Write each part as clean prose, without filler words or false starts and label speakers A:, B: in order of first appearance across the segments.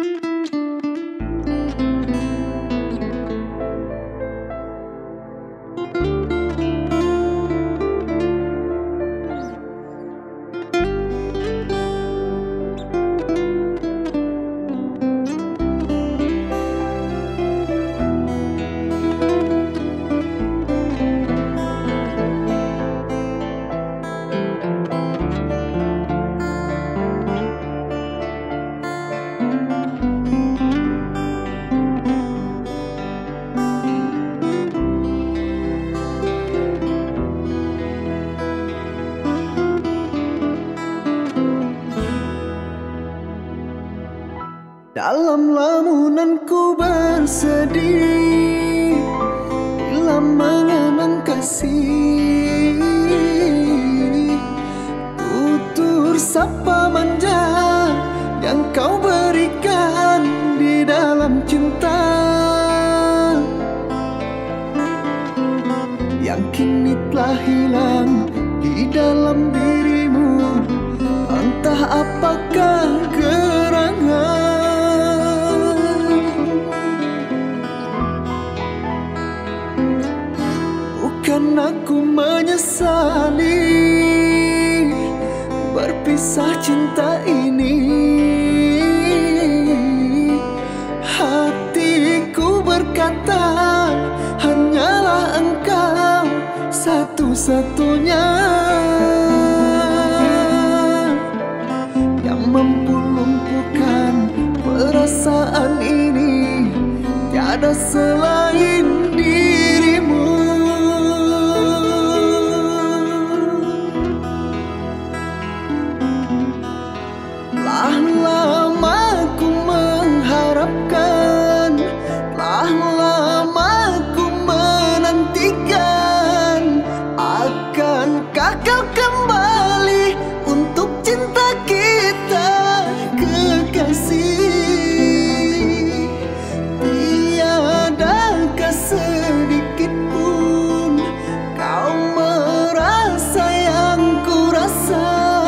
A: Dalam lamunanku bersedih bila mengenang kasih, tutur sapa manja yang kau berikan di dalam cinta, yang kini telah hilang di dalam dirimu. Entah apakah gerangan. Bukan aku menyesali berpisah cinta ini. Hatiku berkata hanyalah engkau satu-satunya yang mampu lumpuhkan perasaan ini. Tiada selain dirimu. Telah lama ku mengharapkan, telah lama ku menantikan, akankah kau kembali untuk cinta kita, kekasih? Tiadakah sedikit pun kau merasa yang ku rasa,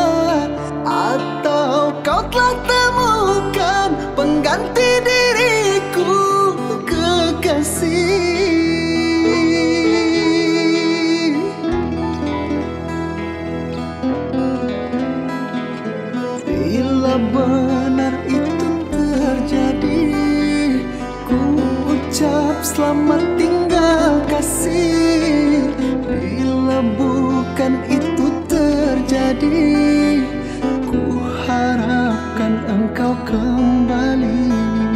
A: atau kau telah temukan pengganti diriku, kekasih? Bila benar itu terjadi, ku ucap selamat tinggal kasih. Bila bukan itu terjadi, ku harapkan engkau kembali.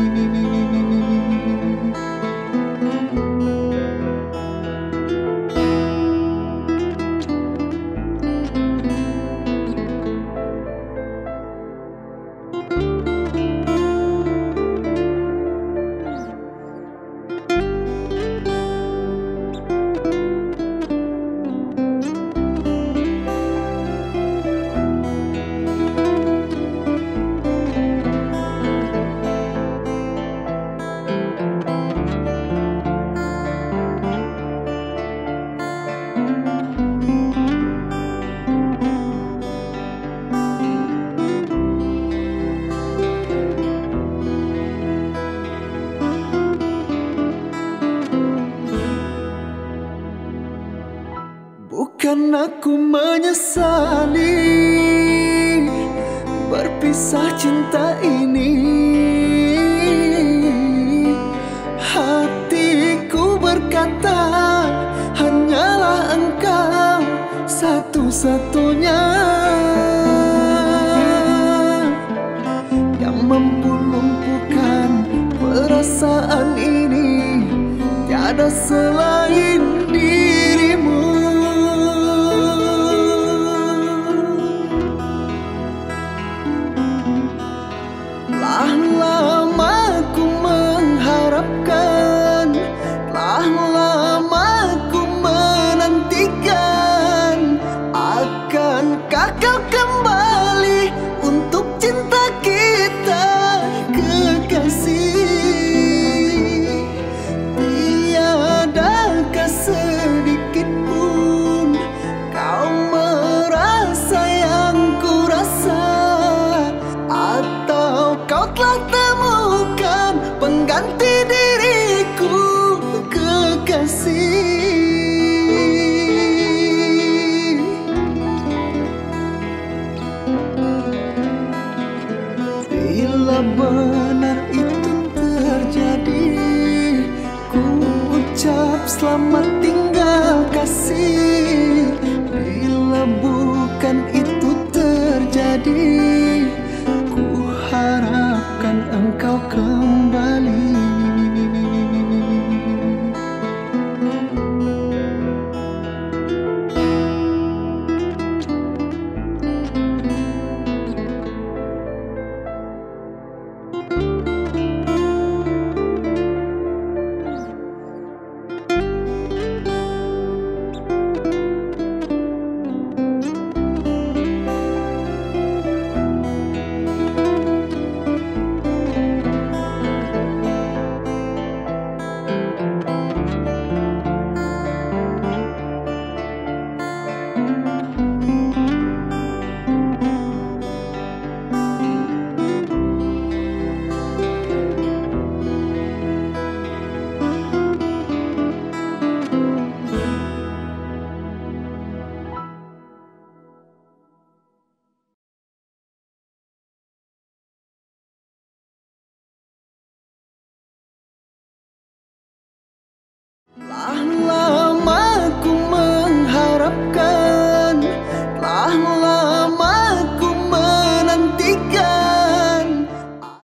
A: Bukan aku menyesali berpisah cinta ini. Hatiku berkata hanyalah engkau satu-satunya yang mampu lumpuhkan perasaan ini. Tiada selain dirimu. Telah lama ku mengharapkan, telah lama ku menantikan, akankah kau kembali untuk cinta kita, kekasih? Tiadakah kau kembali. Lah